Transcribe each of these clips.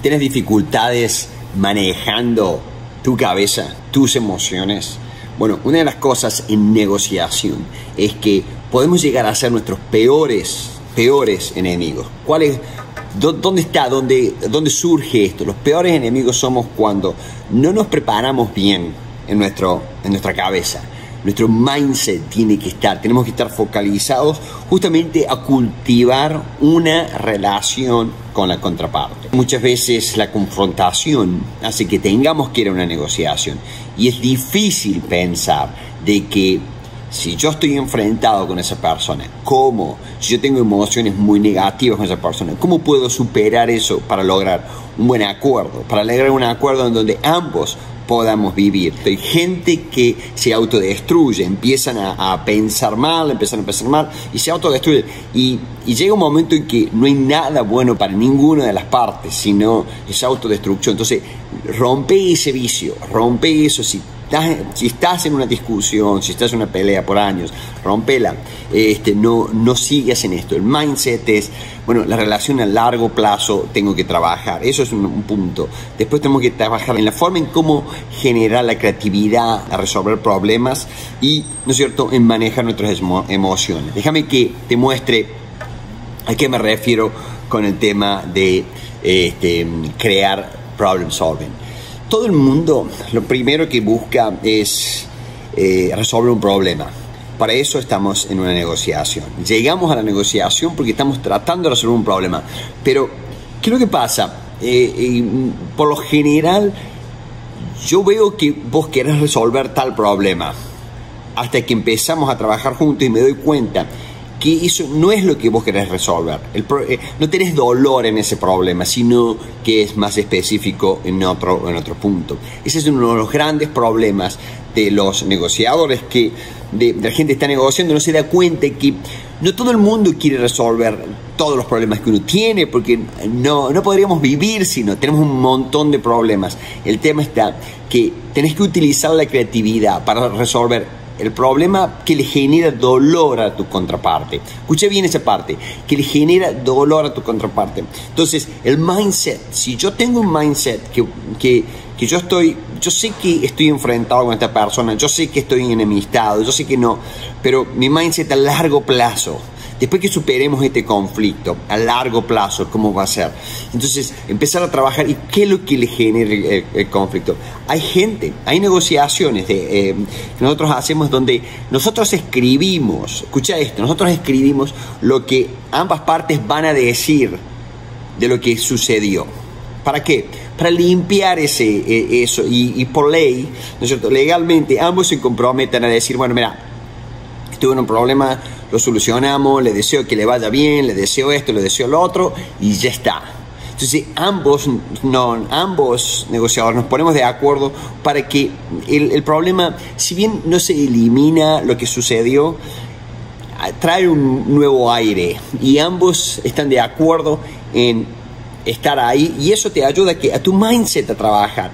tienes dificultades manejando tu cabeza, tus emociones, bueno, una de las cosas en negociación es que podemos llegar a ser nuestros peores enemigos. ¿Cuál es? ¿Dónde surge esto? Los peores enemigos somos cuando no nos preparamos bien en nuestra cabeza. Nuestro mindset tenemos que estar focalizados justamente a cultivar una relación con la contraparte. Muchas veces la confrontación hace que tengamos que ir a una negociación y es difícil pensar de que si yo estoy enfrentado con esa persona, si yo tengo emociones muy negativas con esa persona, ¿cómo puedo superar eso para lograr un buen acuerdo? Para lograr un acuerdo en donde ambos podamos vivir. Hay gente que se autodestruye, empiezan a pensar mal y se autodestruyen. Y llega un momento en que no hay nada bueno para ninguna de las partes, sino esa autodestrucción. Entonces, rompe ese vicio, rompe eso. Si estás en una discusión, si estás en una pelea por años, rompela. No sigas en esto. El mindset es, la relación a largo plazo tengo que trabajar. Eso es un punto. Después tenemos que trabajar en la forma en cómo generar la creatividad a resolver problemas y, ¿no es cierto?, en manejar nuestras emociones. Déjame que te muestre a qué me refiero con el tema de crear problem solving. Todo el mundo lo primero que busca es resolver un problema. Para eso estamos en una negociación. Llegamos a la negociación porque estamos tratando de resolver un problema. Pero, ¿qué es lo que pasa? Por lo general, yo veo que vos querés resolver tal problema. Hasta que empezamos a trabajar juntos y me doy cuenta que eso no es lo que vos querés resolver. No tenés dolor en ese problema, sino que es más específico en otro punto. Ese es uno de los grandes problemas de los negociadores, que de la gente que está negociando no se da cuenta que no todo el mundo quiere resolver todos los problemas que uno tiene, porque no podríamos vivir si no. Tenemos un montón de problemas. El tema está que tenés que utilizar la creatividad para resolver el problema que le genera dolor a tu contraparte. Escuché bien esa parte, que le genera dolor a tu contraparte. Entonces, el mindset, si yo tengo un mindset que yo sé que estoy enfrentado con esta persona, yo sé que estoy enemistado, yo sé que no, pero mi mindset a largo plazo, después que superemos este conflicto, a largo plazo, ¿cómo va a ser? Entonces, empezar a trabajar. ¿Y qué es lo que le genera el conflicto? Hay negociaciones que nosotros hacemos donde nosotros escribimos, escucha esto, nosotros escribimos lo que ambas partes van a decir de lo que sucedió. ¿Para qué? Para limpiar eso. Y por ley, ¿no es cierto?, legalmente, ambos se comprometen a decir, mira, tuve un problema, lo solucionamos, le deseo que le vaya bien, le deseo esto, le deseo lo otro, y ya está. Entonces, ambos negociadores nos ponemos de acuerdo para que el problema, si bien no se elimina lo que sucedió, trae un nuevo aire, y ambos están de acuerdo en estar ahí, y eso te ayuda a tu mindset a trabajar.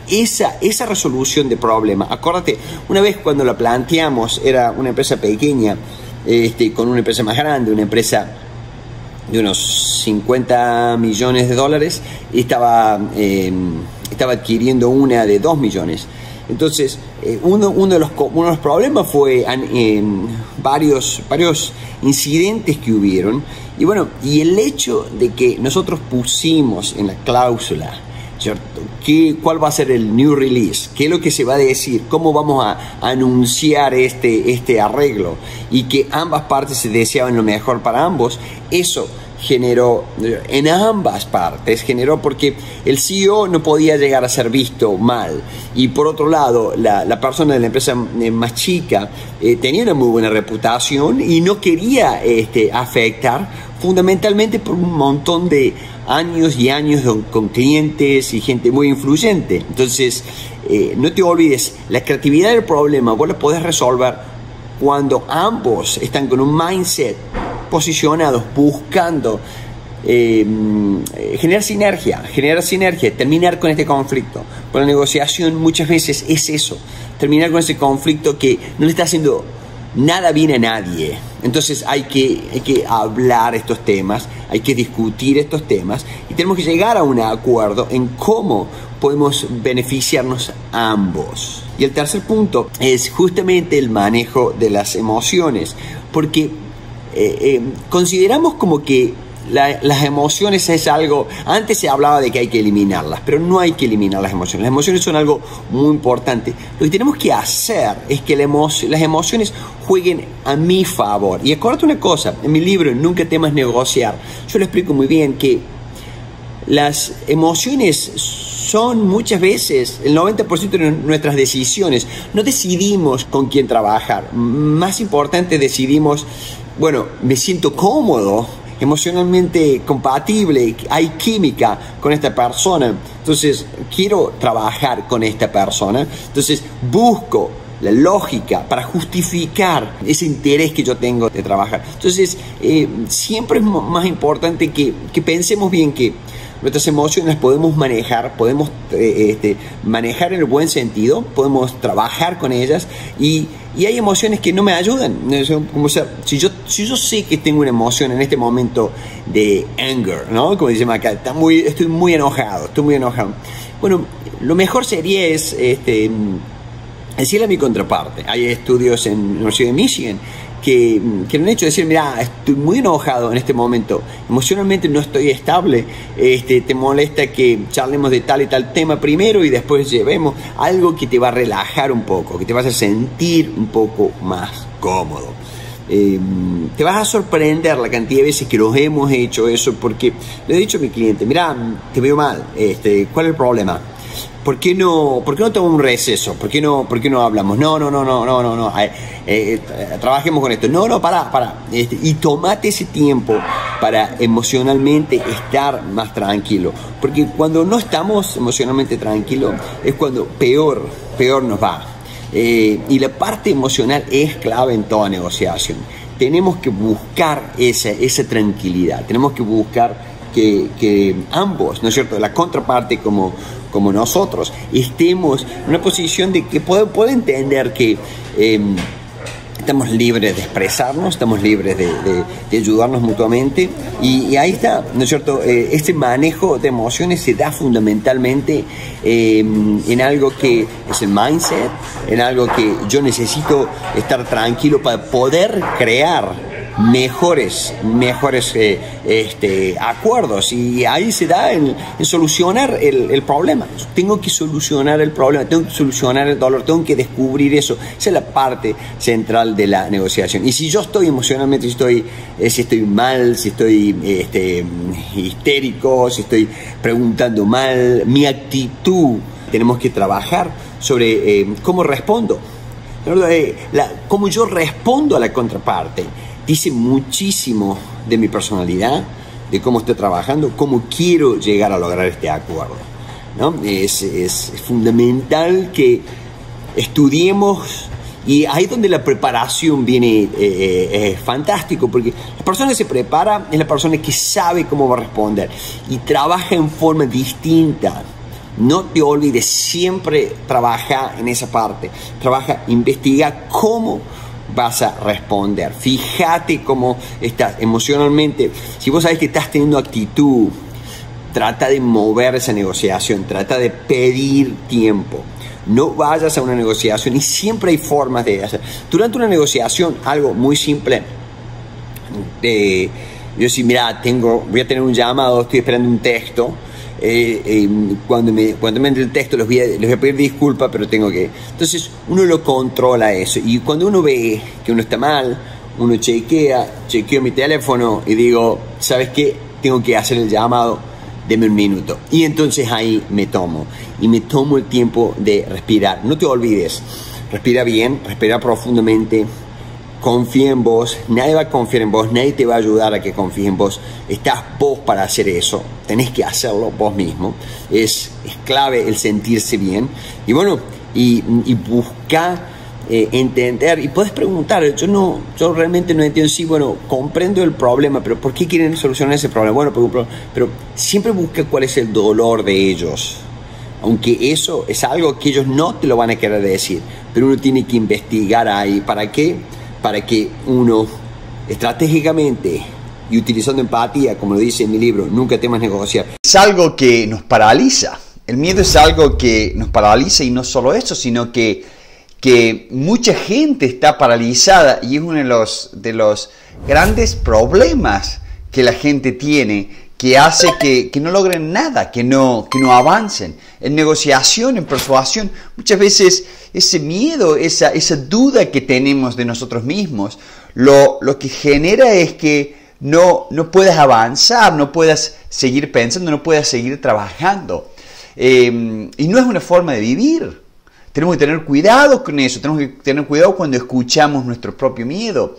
Esa resolución de problema, acuérdate, una vez cuando la planteamos, era una empresa pequeña con una empresa más grande, una empresa de unos 50 millones de dólares, y estaba adquiriendo una de 2 millones. Entonces, uno de los problemas fue varios incidentes que hubieron, y el hecho de que nosotros pusimos en la cláusula, ¿cierto?, cuál va a ser el new release, qué es lo que se va a decir, cómo vamos a anunciar este arreglo, y que ambas partes se deseaban lo mejor para ambos. Eso generó en ambas partes, porque el CEO no podía llegar a ser visto mal, y por otro lado la persona de la empresa más chica tenía una muy buena reputación y no quería afectar, fundamentalmente por un montón de años y años con clientes y gente muy influyente. Entonces, no te olvides, la creatividad del problema vos la podés resolver cuando ambos están con un mindset posicionados, buscando generar sinergia, terminar con este conflicto. Por la negociación muchas veces es eso, terminar con ese conflicto que no le está haciendo nada viene a nadie. Entonces hay que hablar estos temas, hay que discutir estos temas y tenemos que llegar a un acuerdo en cómo podemos beneficiarnos ambos. Y el tercer punto es justamente el manejo de las emociones, porque consideramos como que las emociones es algo, antes se hablaba de que hay que eliminarlas, pero no hay que eliminar las emociones. Las emociones son algo muy importante. Lo que tenemos que hacer es que las emociones jueguen a mi favor. Y acuérdate una cosa, en mi libro Nunca temas negociar, yo lo explico muy bien que las emociones son muchas veces el 90% de nuestras decisiones. No decidimos con quién trabajar. Más importante, decidimos, bueno, me siento cómodo, emocionalmente compatible, hay química con esta persona, entonces quiero trabajar con esta persona, entonces busco la lógica para justificar ese interés que yo tengo de trabajar. Entonces siempre es más importante que pensemos bien que nuestras emociones las podemos manejar, podemos manejar en el buen sentido, podemos trabajar con ellas y hay emociones que no me ayudan. Como sea, si yo sé que tengo una emoción en este momento de anger, ¿no? Como dicen acá, estoy muy enojado. Bueno, lo mejor sería decirle a mi contraparte. Hay estudios en la Universidad de Michigan que lo han hecho, decir, mira, estoy muy enojado en este momento, emocionalmente no estoy estable, te molesta que charlemos de tal y tal tema primero y después llevemos algo que te va a relajar un poco, que te vas a sentir un poco más cómodo. Te vas a sorprender la cantidad de veces que nos hemos hecho eso, porque le he dicho a mi cliente, mira, te veo mal, ¿cuál es el problema? ¿Por qué no tomamos un receso? ¿Por qué no hablamos? No. Trabajemos con esto. No, para. Y tomate ese tiempo para emocionalmente estar más tranquilo. Porque cuando no estamos emocionalmente tranquilos es cuando peor nos va. Y la parte emocional es clave en toda negociación. Tenemos que buscar esa tranquilidad. Tenemos que buscar que ambos, ¿no es cierto?, la contraparte como nosotros, estemos en una posición de que pueda entender que estamos libres de expresarnos, estamos libres de ayudarnos mutuamente y ahí está, ¿no es cierto? Este manejo de emociones se da fundamentalmente en algo que es el mindset, en algo que yo necesito estar tranquilo para poder crear mejores acuerdos, y ahí se da en solucionar el problema. Tengo que solucionar el problema, tengo que solucionar el dolor, tengo que descubrir eso. Esa es la parte central de la negociación. Y si yo estoy emocionalmente, si estoy mal, si estoy histérico, si estoy preguntando mal, mi actitud, tenemos que trabajar sobre cómo respondo, cómo yo respondo a la contraparte. Dice muchísimo de mi personalidad, de cómo estoy trabajando, cómo quiero llegar a lograr este acuerdo, ¿no? Es fundamental que estudiemos, y ahí donde la preparación viene es fantástico, porque la persona que se prepara es la persona que sabe cómo va a responder y trabaja en forma distinta. No te olvides, siempre trabaja en esa parte, investiga cómo vas a responder. Fíjate cómo estás emocionalmente. Si vos sabés que estás teniendo actitud, trata de mover esa negociación, trata de pedir tiempo. No vayas a una negociación, y siempre hay formas de hacer. Durante una negociación, algo muy simple, yo sí, mira, voy a tener un llamado, estoy esperando un texto. Cuando me entre el texto les voy a pedir disculpas, pero tengo que... Entonces uno lo controla eso, y cuando uno ve que uno está mal, uno chequeo mi teléfono y digo, ¿sabes qué? Tengo que hacer el llamado, deme un minuto. Y entonces ahí me tomo el tiempo de respirar. No te olvides, respira bien, respira profundamente. Confía en vos, nadie va a confiar en vos, nadie te va a ayudar a que confíes en vos. Estás vos para hacer eso, tenés que hacerlo vos mismo. Es clave el sentirse bien. Y bueno, y busca entender, y puedes preguntar, yo realmente no entiendo, sí, bueno, comprendo el problema, pero ¿por qué quieren solucionar ese problema? Bueno, pero siempre busca cuál es el dolor de ellos. Aunque eso es algo que ellos no te lo van a querer decir, pero uno tiene que investigar ahí. ¿Para qué? para que uno estratégicamente y utilizando empatía, como lo dice en mi libro, nunca temas negociar. Es algo que nos paraliza. El miedo es algo que nos paraliza, y no solo eso, sino que mucha gente está paralizada, y es uno de los grandes problemas que la gente tiene, que hace que no logren nada, que no avancen. En negociación, en persuasión, muchas veces ese miedo, esa duda que tenemos de nosotros mismos, lo que genera es que no puedas avanzar, no puedas seguir pensando, no puedas seguir trabajando. Y no es una forma de vivir. Tenemos que tener cuidado con eso, tenemos que tener cuidado cuando escuchamos nuestro propio miedo.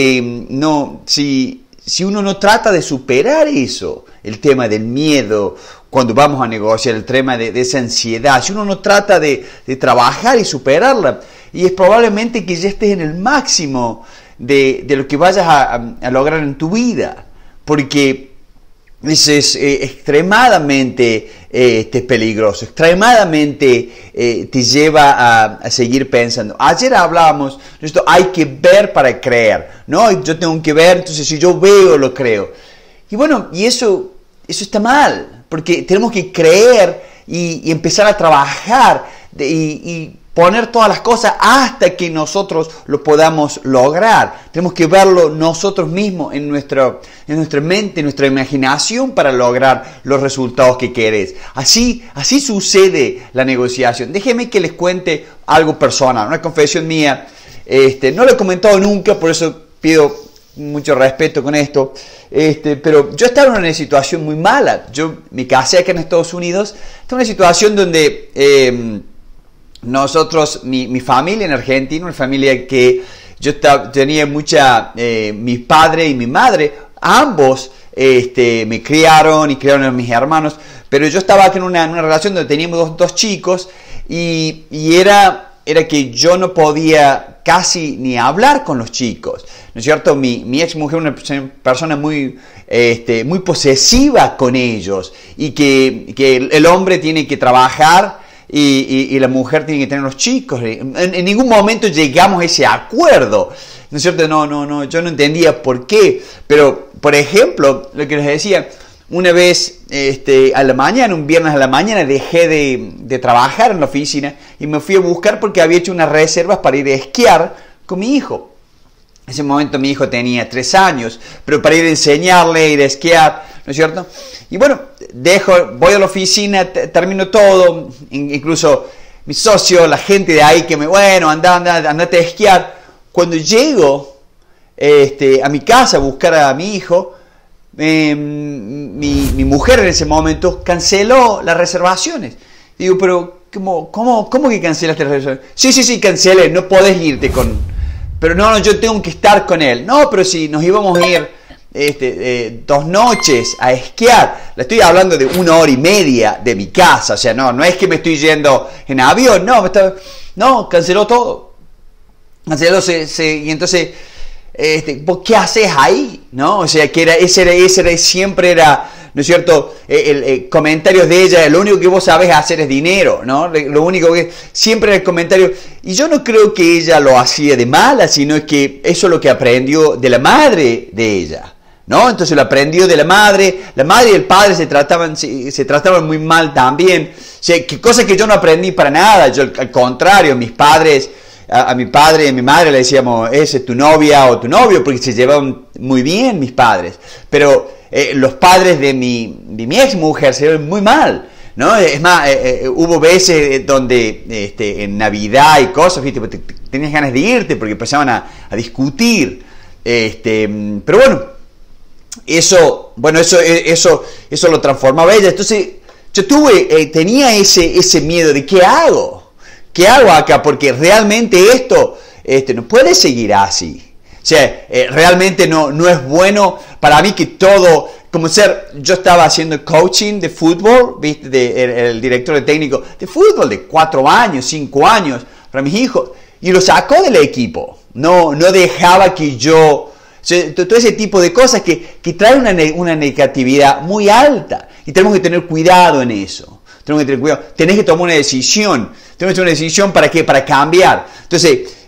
Si uno no trata de superar eso, el tema del miedo, cuando vamos a negociar, el tema de esa ansiedad, si uno no trata de trabajar y superarla, y es probablemente que ya estés en el máximo de lo que vayas a lograr en tu vida, porque eso es extremadamente peligroso, extremadamente te lleva a seguir pensando. Ayer hablábamos de esto, hay que ver para creer, ¿no? Yo tengo que ver, entonces si yo veo, lo creo. Y bueno, y eso está mal, porque tenemos que creer y empezar a trabajar y poner todas las cosas hasta que nosotros lo podamos lograr. Tenemos que verlo nosotros mismos en nuestra mente, en nuestra imaginación, para lograr los resultados que querés. Así sucede la negociación. Déjenme que les cuente algo personal, una confesión mía. No lo he comentado nunca, por eso pido mucho respeto con esto. Pero yo estaba en una situación muy mala. Yo me casé acá en Estados Unidos. Estaba en una situación donde nosotros, mi familia en Argentina, una familia que yo tenía mucha, mi padre y mi madre, ambos me criaron y criaron a mis hermanos, pero yo estaba aquí en una relación donde teníamos dos chicos y era que yo no podía casi ni hablar con los chicos, ¿no es cierto? Mi ex mujer era una persona muy posesiva con ellos, y que el hombre tiene que trabajar y la mujer tiene que tener los chicos. En ningún momento llegamos a ese acuerdo, ¿no es cierto? No, yo no entendía por qué. Pero, por ejemplo, lo que les decía, una vez a la mañana, un viernes a la mañana, dejé de trabajar en la oficina y me fui a buscar porque había hecho unas reservas para ir a esquiar con mi hijo. En ese momento mi hijo tenía 3 años, pero para ir a enseñarle, ir a esquiar, ¿no es cierto? Y bueno, voy a la oficina, termino todo, incluso mi socio, la gente de ahí que andate a esquiar. Cuando llego a mi casa a buscar a mi hijo, mi mujer en ese momento canceló las reservaciones. Digo, pero ¿cómo que cancelaste las reservaciones? Sí, cancelé, no podés irte con... Pero no, yo tengo que estar con él. No, pero si nos íbamos a ir 2 noches a esquiar. Le estoy hablando de 1 hora y media de mi casa. O sea, no es que me estoy yendo en avión. No, canceló todo. Canceló, y entonces, ¿vos qué haces ahí? ¿No? O sea, que siempre era, ¿no es cierto? Comentarios de ella, lo único que vos sabés hacer es dinero, ¿no? Lo único que siempre era el comentario. Y yo no creo que ella lo hacía de mala, sino es que eso es lo que aprendió de la madre de ella, ¿no? Entonces lo aprendió de la madre y el padre se trataban muy mal también. O sea, que cosa que yo no aprendí para nada. Yo, al contrario, mis padres, a mi padre y a mi madre le decíamos, ese es tu novia o tu novio, porque se llevaban muy bien mis padres. Pero los padres de mi ex mujer se llevan muy mal, ¿no? Es más, hubo veces donde en Navidad y cosas, ¿viste? Tenías ganas de irte porque empezaban a discutir. Pero eso lo transformaba ella. Entonces yo tenía ese miedo de ¿qué hago? ¿Qué hago acá? Porque realmente esto no puede seguir así. O sea, realmente no es bueno para mí que todo, yo estaba haciendo coaching de fútbol, ¿viste? El director técnico de fútbol de 4 años, 5 años para mis hijos, y lo sacó del equipo. No dejaba que yo... O sea, todo ese tipo de cosas que traen una negatividad muy alta, y tenemos que tener cuidado en eso. Tenemos que tener cuidado. Tenés que tomar una decisión. Tenés que tomar una decisión ¿para qué? Para cambiar. Entonces,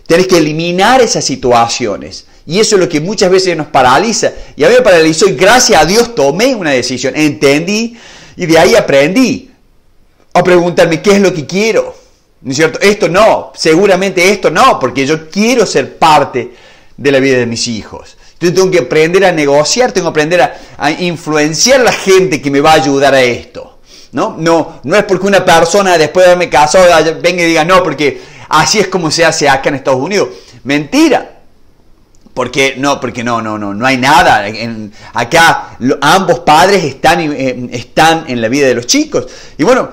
Tenés que eliminar esas situaciones. Y eso es lo que muchas veces nos paraliza. Y a mí me paralizó y gracias a Dios tomé una decisión. Entendí y de ahí aprendí a preguntarme qué es lo que quiero. ¿No es cierto? Esto no, seguramente esto no, porque yo quiero ser parte de la vida de mis hijos. Entonces tengo que aprender a negociar, tengo que aprender a influenciar a la gente que me va a ayudar a esto. No es porque una persona después de haberme casado venga y diga no, porque así es como se hace acá en Estados Unidos. Mentira. Porque no hay nada. Acá ambos padres están en la vida de los chicos. Y bueno,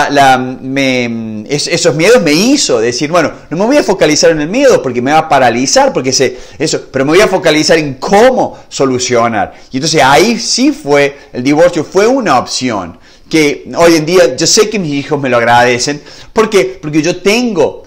esos miedos me hizo decir, bueno, no me voy a focalizar en el miedo porque me va a paralizar, pero me voy a focalizar en cómo solucionar. Y entonces ahí sí el divorcio fue una opción. Que hoy en día yo sé que mis hijos me lo agradecen. ¿Por qué? Porque yo tengo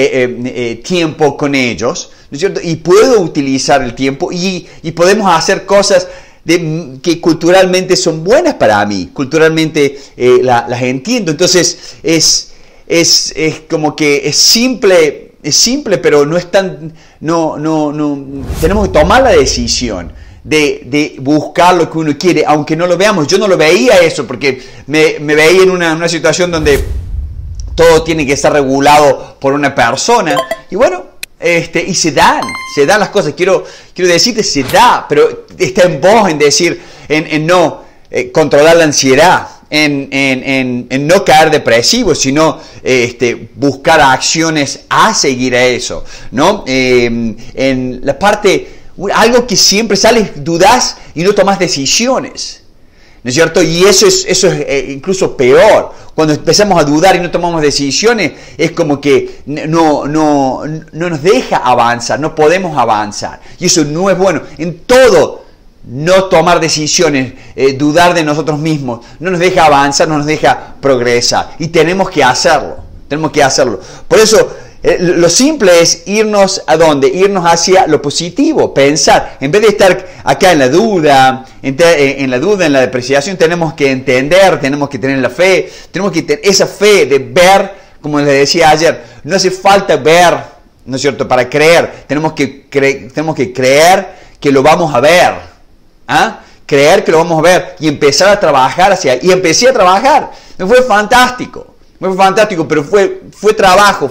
tiempo con ellos, ¿no es cierto? Y puedo utilizar el tiempo y podemos hacer cosas que culturalmente son buenas para mí. Culturalmente las entiendo. Entonces es como que es simple, pero no es tan... No, tenemos que tomar la decisión de buscar lo que uno quiere, aunque no lo veamos. Yo no lo veía eso porque me veía en una situación donde todo tiene que estar regulado por una persona. Y bueno, y se dan las cosas. Quiero decirte, se da, pero está en vos en decir, en no controlar la ansiedad, en no caer depresivo, sino buscar acciones a seguir a eso, ¿no? En la parte, algo que siempre sale, dudás y no tomas decisiones. ¿No es cierto? Y eso es incluso peor. Cuando empezamos a dudar y no tomamos decisiones, es como que no nos deja avanzar, no podemos avanzar. Y eso no es bueno. En todo, no tomar decisiones, dudar de nosotros mismos, no nos deja avanzar, no nos deja progresar. Y tenemos que hacerlo. Por eso, lo simple es irnos ¿a dónde? Irnos hacia lo positivo, pensar. En vez de estar acá en la duda, en la depreciación, tenemos que entender, tenemos que tener la fe, tenemos que tener esa fe de ver, como les decía ayer, no hace falta ver, ¿no es cierto?, para creer. Tenemos que creer que lo vamos a ver. Creer que lo vamos a ver y empezar a trabajar hacia ahí. Y empecé a trabajar. Me fue fantástico. Pero fue trabajo,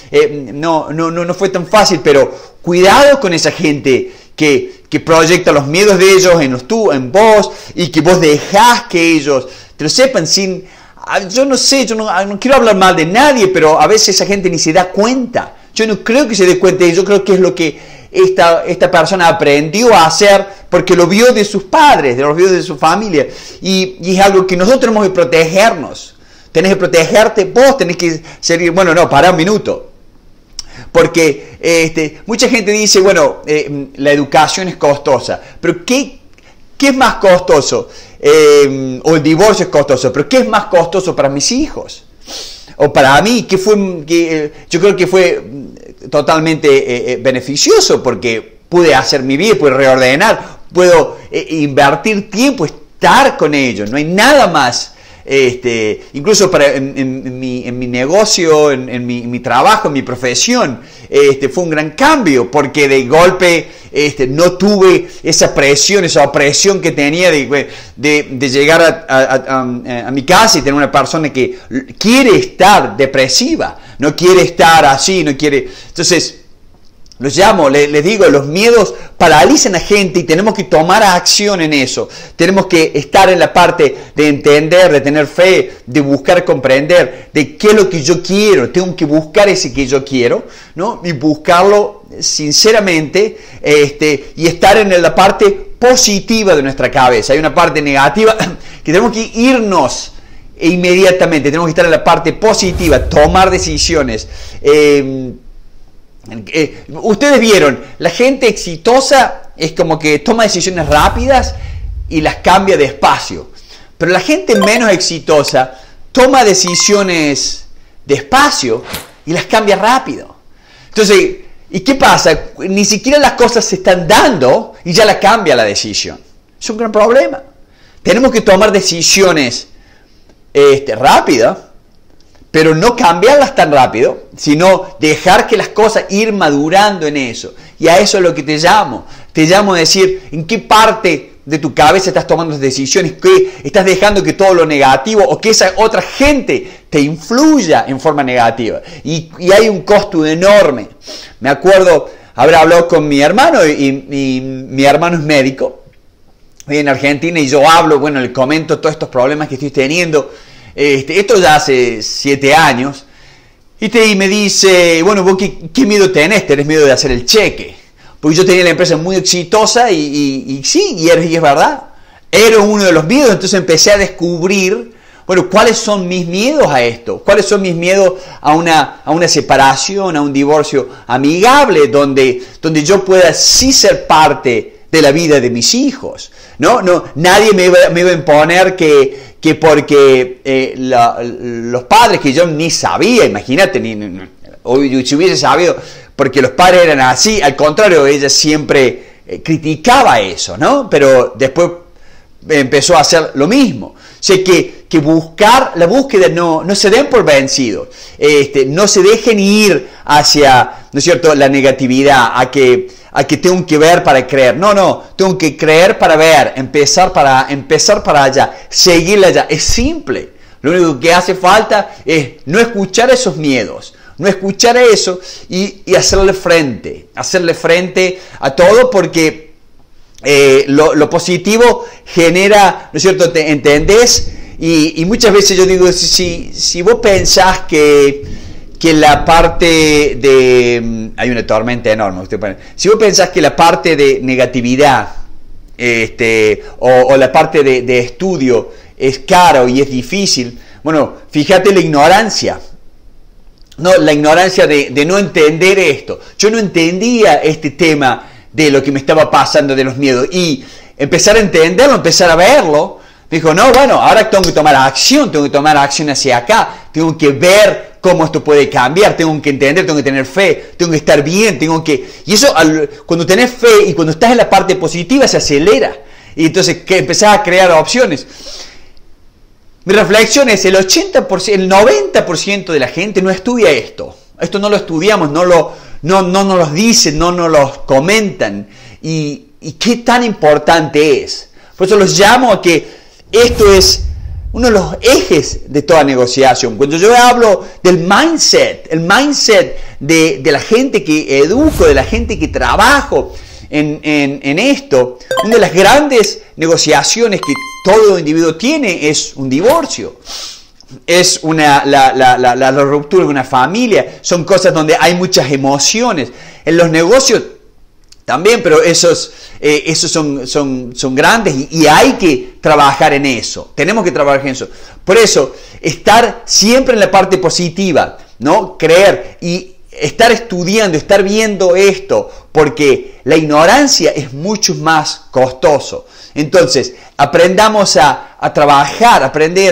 no fue tan fácil, pero cuidado con esa gente que proyecta los miedos de ellos en vos y que vos dejás que ellos te lo sepan sin... Yo no quiero hablar mal de nadie, pero a veces esa gente ni se da cuenta. Yo no creo que se dé cuenta, yo creo que es lo que esta persona aprendió a hacer porque lo vio de sus padres, lo vio de su familia, y es algo que nosotros tenemos que protegernos. Tenés que protegerte, vos tenés que seguir. Bueno, no, pará un minuto. Porque mucha gente dice, bueno, la educación es costosa. Pero ¿qué es más costoso? O el divorcio es costoso. Pero ¿qué es más costoso para mis hijos? O para mí, yo creo que fue totalmente beneficioso porque pude hacer mi vida, pude reordenar, puedo invertir tiempo, estar con ellos. No hay nada más. Incluso en mi negocio, en mi trabajo, en mi profesión, fue un gran cambio porque de golpe no tuve esa presión, esa opresión que tenía de llegar a mi casa y tener una persona que quiere estar depresiva, no quiere estar así, no quiere. Entonces, los llamo, les digo, los miedos paralizan a gente y tenemos que tomar acción en eso. Tenemos que estar en la parte de entender, de tener fe, de buscar comprender de qué es lo que yo quiero. Tengo que buscar ese que yo quiero, ¿no? Y buscarlo sinceramente y estar en la parte positiva de nuestra cabeza. Hay una parte negativa que tenemos que irnos inmediatamente. Tenemos que estar en la parte positiva, tomar decisiones. Ustedes vieron, la gente exitosa es como que toma decisiones rápidas y las cambia despacio, pero la gente menos exitosa toma decisiones despacio y las cambia rápido. Entonces, ¿y qué pasa? Ni siquiera las cosas se están dando y ya la cambia la decisión. Es un gran problema. Tenemos que tomar decisiones rápidas, pero no cambiarlas tan rápido, sino dejar que las cosas ir madurando en eso. Y a eso es lo que te llamo. Te llamo a decir en qué parte de tu cabeza estás tomando las decisiones, que estás dejando que todo lo negativo o que esa otra gente te influya en forma negativa. Y hay un costo enorme. Me acuerdo haber hablado con mi hermano y mi hermano es médico en Argentina y yo hablo, bueno, le comento todos estos problemas que estoy teniendo. Esto ya hace 7 años. Y me dice, bueno, ¿vos qué miedo tenés? ¿Tenés miedo de hacer el cheque? Porque yo tenía la empresa muy exitosa y sí, y es verdad. Era uno de los miedos, entonces empecé a descubrir, bueno, ¿cuáles son mis miedos a esto? ¿Cuáles son mis miedos a una separación, a un divorcio amigable, donde yo pueda sí ser parte de la vida de mis hijos? No, nadie me iba a imponer que porque los padres que yo ni sabía, imagínate, si hubiese sabido, porque los padres eran así, al contrario, ella siempre criticaba eso, ¿no? Pero después empezó a hacer lo mismo. O sea, que la búsqueda no se den por vencidos, no se dejen ir hacia, ¿no es cierto?, la negatividad, a que tengo que ver para creer. No, tengo que creer para ver, empezar para allá, seguirle allá. Es simple. Lo único que hace falta es no escuchar esos miedos, no escuchar eso y hacerle frente a todo, porque lo positivo genera, ¿no es cierto?, te entendés, y muchas veces yo digo, si vos pensás que la parte de... Hay una tormenta enorme. Si vos pensás que la parte de negatividad o la parte de estudio es caro y es difícil, bueno, fíjate la ignorancia. No, la ignorancia de no entender esto. Yo no entendía este tema de lo que me estaba pasando, de los miedos. Y empezar a entenderlo, empezar a verlo, dijo, no, bueno, ahora tengo que tomar acción hacia acá, tengo que ver cómo esto puede cambiar, tengo que entender, tengo que tener fe, tengo que estar bien, Y eso, cuando tenés fe y cuando estás en la parte positiva, se acelera. Y entonces empezás a crear opciones. Mi reflexión es, el 80%, el 90% de la gente no estudia esto. Esto no lo estudiamos, no nos lo dicen, no nos lo comentan. Y qué tan importante es. Por eso los llamo a que esto es uno de los ejes de toda negociación. Cuando yo hablo del mindset, el mindset de la gente que educo, de la gente que trabajo en esto, una de las grandes negociaciones que todo individuo tiene es un divorcio. Es la ruptura de una familia. Son cosas donde hay muchas emociones. En los negocios también, pero esos son grandes y hay que trabajar en eso. Tenemos que trabajar en eso. Por eso, estar siempre en la parte positiva, ¿no? Creer y estar estudiando, estar viendo esto, porque la ignorancia es mucho más costoso. Entonces, aprendamos a trabajar,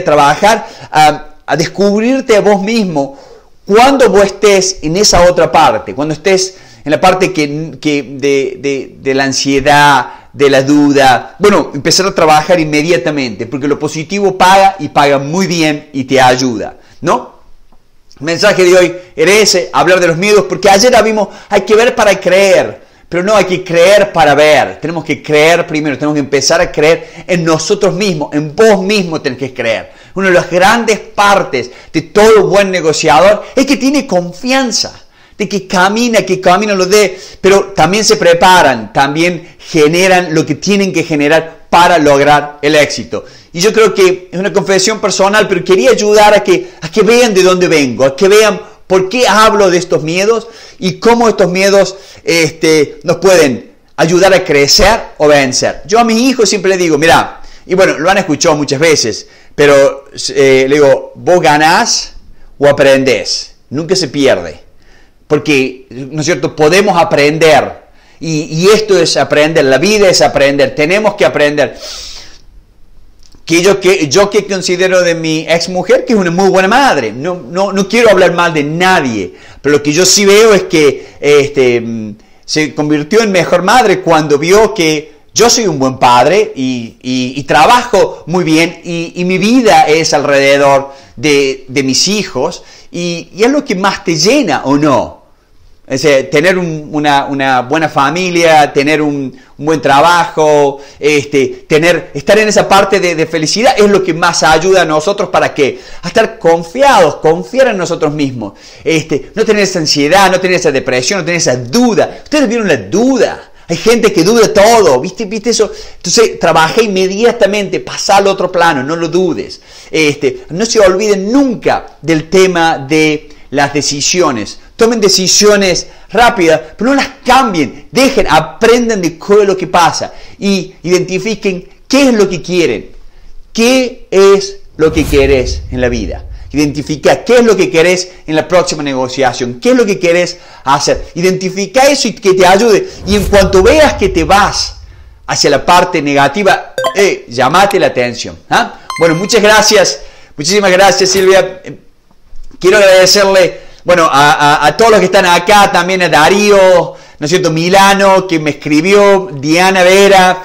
a descubrirte a vos mismo cuando vos estés en esa otra parte, cuando estés en la parte de la ansiedad, de la duda. Bueno, empezar a trabajar inmediatamente, porque lo positivo paga y paga muy bien y te ayuda, ¿no? El mensaje de hoy era ese, hablar de los miedos, porque ayer vimos, hay que ver para creer, pero no hay que creer para ver. Tenemos que creer primero, tenemos que empezar a creer en nosotros mismos, en vos mismo tenés que creer. Una de las grandes partes de todo buen negociador es que tiene confianza, de que camina lo de, pero también se preparan, también generan lo que tienen que generar para lograr el éxito. Y yo creo que es una confesión personal, pero quería ayudar a que vean de dónde vengo, a que vean por qué hablo de estos miedos y cómo estos miedos nos pueden ayudar a crecer o vencer. Yo a mis hijos siempre les digo, mira, y bueno, lo han escuchado muchas veces, pero le digo, vos ganás o aprendés, nunca se pierde. Porque, ¿no es cierto?, podemos aprender. Y esto es aprender, la vida es aprender, tenemos que aprender. Yo que considero de mi ex mujer que es una muy buena madre. No quiero hablar mal de nadie, pero lo que yo sí veo es que se convirtió en mejor madre cuando vio que yo soy un buen padre y trabajo muy bien y mi vida es alrededor de mis hijos y es lo que más te llena, ¿o no? Es decir, tener una buena familia, tener un buen trabajo, estar en esa parte de felicidad es lo que más ayuda a nosotros para que a estar confiados, confiar en nosotros mismos, no tener esa ansiedad, no tener esa depresión, no tener esa duda. Ustedes vieron la duda. Hay gente que duda todo, ¿viste eso? Entonces, trabaja inmediatamente, pasa al otro plano, no lo dudes. No se olviden nunca del tema de las decisiones. Tomen decisiones rápidas, pero no las cambien. Aprendan de qué es lo que pasa y identifiquen qué es lo que quieren. ¿Qué es lo que querés en la vida? Identifica qué es lo que querés en la próxima negociación, qué es lo que querés hacer. Identifica eso y que te ayude. Y en cuanto veas que te vas hacia la parte negativa, llamate la atención. Bueno, muchas gracias. Muchísimas gracias, Silvia. Quiero agradecerle, a todos los que están acá, también a Darío, ¿no es cierto? Milano, que me escribió, Diana Vera,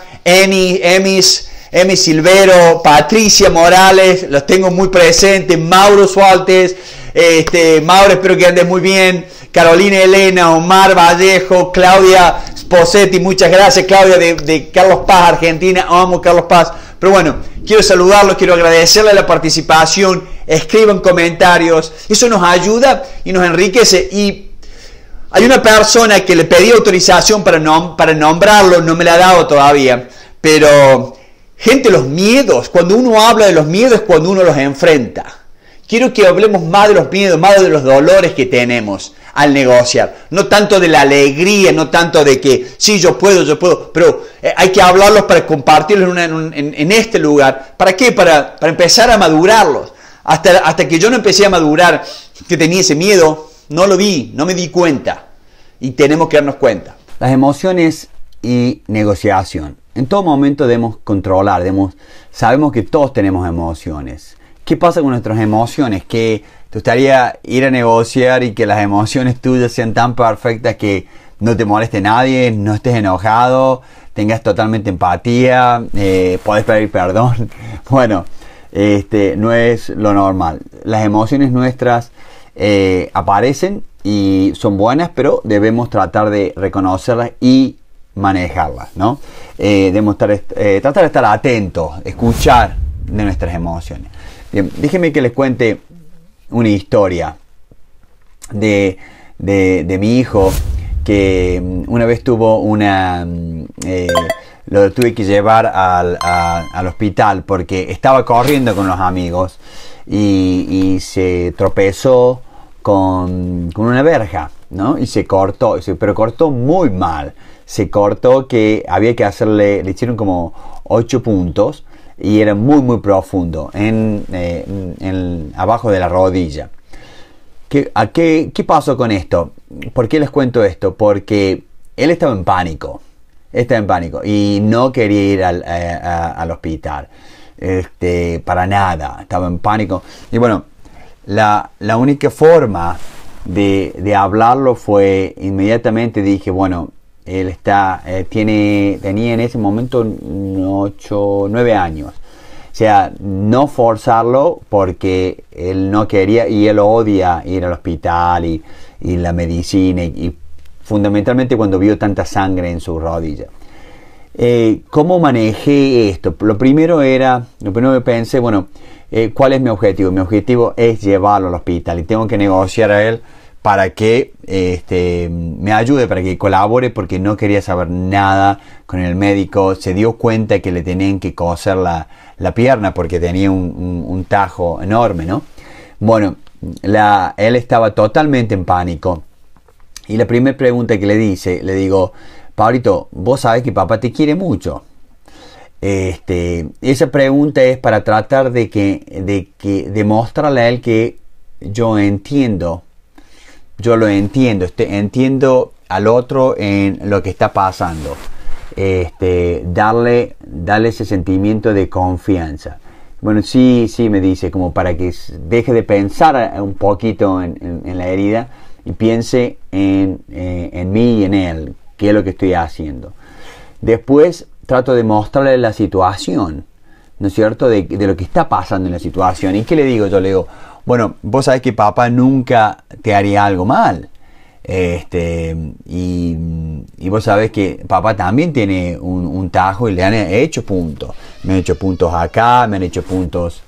Emi Silvero, Patricia Morales, los tengo muy presentes, Mauro Suárez, Mauro, espero que andes muy bien, Carolina Elena, Omar Vallejo, Claudia Sposetti, muchas gracias, Claudia de Carlos Paz, Argentina, amo Carlos Paz. Pero bueno, quiero saludarlos, quiero agradecerles la participación, escriban comentarios, eso nos ayuda y nos enriquece. Y hay una persona que le pedí autorización para nombrarlo, no me la ha dado todavía, pero gente, los miedos, cuando uno habla de los miedos es cuando uno los enfrenta. Quiero que hablemos más de los miedos, más de los dolores que tenemos al negociar. No tanto de la alegría, no tanto de que sí, yo puedo, pero hay que hablarlos para compartirlos en este lugar. ¿Para qué? Para empezar a madurarlos. Hasta que yo no empecé a madurar, que tenía ese miedo, no lo vi, no me di cuenta. Y tenemos que darnos cuenta. Las emociones y negociación. En todo momento debemos controlar, sabemos que todos tenemos emociones. ¿Qué pasa con nuestras emociones? Que te gustaría ir a negociar y que las emociones tuyas sean tan perfectas que no te moleste nadie, no estés enojado, tengas totalmente empatía, podés pedir perdón. Bueno, no es lo normal. Las emociones nuestras aparecen y son buenas, pero debemos tratar de reconocerlas y manejarlas, ¿no? Debemos tratar de estar atentos, escuchar de nuestras emociones. Bien, déjenme que les cuente una historia de mi hijo, que una vez tuvo lo tuve que llevar al hospital porque estaba corriendo con los amigos y se tropezó con una verja, ¿no? Y se cortó, pero cortó muy mal. Se cortó que había que le hicieron como 8 puntos y era muy profundo abajo de la rodilla. ¿Qué pasó con esto? ¿Por qué les cuento esto? Porque él estaba en pánico y no quería ir al hospital, para nada, estaba en pánico. Y bueno, la única forma de hablarlo fue inmediatamente. Dije, bueno, él tenía en ese momento 9 años. O sea, no forzarlo porque él no quería y él odia ir al hospital y la medicina y fundamentalmente cuando vio tanta sangre en su rodilla. ¿Cómo manejé esto? Lo primero que pensé, bueno, ¿cuál es mi objetivo? Mi objetivo es llevarlo al hospital y tengo que negociar a él para que me ayude, para que colabore, porque no quería saber nada con el médico. Se dio cuenta que le tenían que coser la pierna porque tenía un tajo enorme, ¿no? Bueno, él estaba totalmente en pánico. Y la primera pregunta que le digo, Pablito, vos sabés que papá te quiere mucho. Esa pregunta es para tratar de demostrarle a él que yo lo entiendo, entiendo al otro en lo que está pasando. Darle ese sentimiento de confianza. Bueno, sí, me dice, como para que deje de pensar un poquito en la herida y piense en mí y en él, qué es lo que estoy haciendo. Después trato de mostrarle la situación, ¿no es cierto?, de lo que está pasando en la situación. ¿Y qué le digo? Yo le digo, bueno, vos sabés que papá nunca te haría algo mal. Y vos sabés que papá también tiene un tajo y le han hecho puntos. Me han hecho puntos acá, me han hecho puntos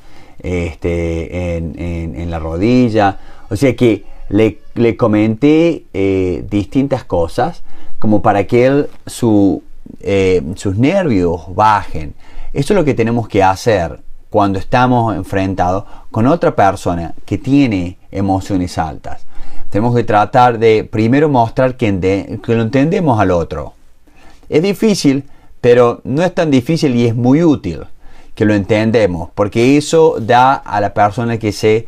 en la rodilla. O sea que le comenté distintas cosas como para que él sus nervios bajen. Eso es lo que tenemos que hacer cuando estamos enfrentados con otra persona que tiene emociones altas. Tenemos que tratar de primero mostrar que lo entendemos al otro. Es difícil, pero no es tan difícil y es muy útil que lo entendemos, porque eso da a la persona que se